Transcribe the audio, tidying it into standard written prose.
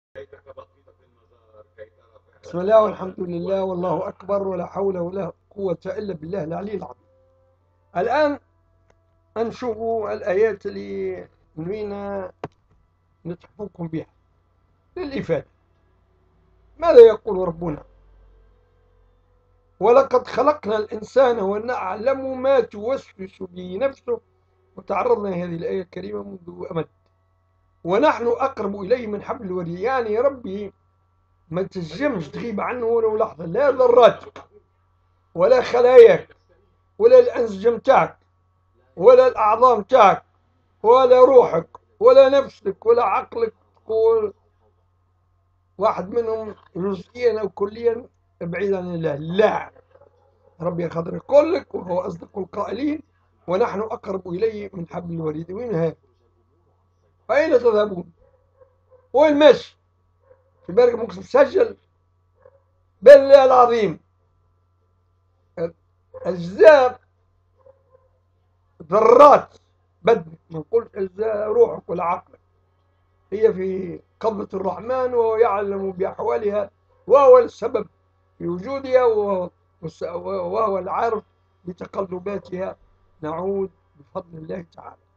بسم الله والحمد لله والله أكبر ولا حول ولا قوة إلا بالله العلي العظيم. الآن نشوف الآيات اللي نوينا نتحفوكم بها للإفادة. ماذا يقول ربنا؟ ولقد خلقنا الإنسان ونعلم ما توسوس به نفسه. وتعرضنا هذه الآية الكريمة منذ أمد. ونحن أقرب إليه من حبل الوريد، يعني يا ربي ما تنجمش تغيب عنه ولو لحظة، لا ذراتك ولا خلاياك ولا الأنسجة متاعك ولا الأعضاء متاعك ولا روحك ولا نفسك ولا عقلك تقول واحد منهم جزئيا أو كليا بعيد عن الله. لا، ربي خاطر يقول لك وهو أصدق القائلين: ونحن أقرب إليه من حبل الوريد. وين هذا؟ أين تذهبون؟ وين ماشي؟ في بالك ممكن تسجل؟ بالله العظيم أجزاء ذرات بدنك، ما نقولش أجزاء روحك ولا عقلك، هي في قبضة الرحمن وهو يعلم بأحوالها وهو السبب في وجودها وهو العارف بتقلباتها. نعود بفضل الله تعالى.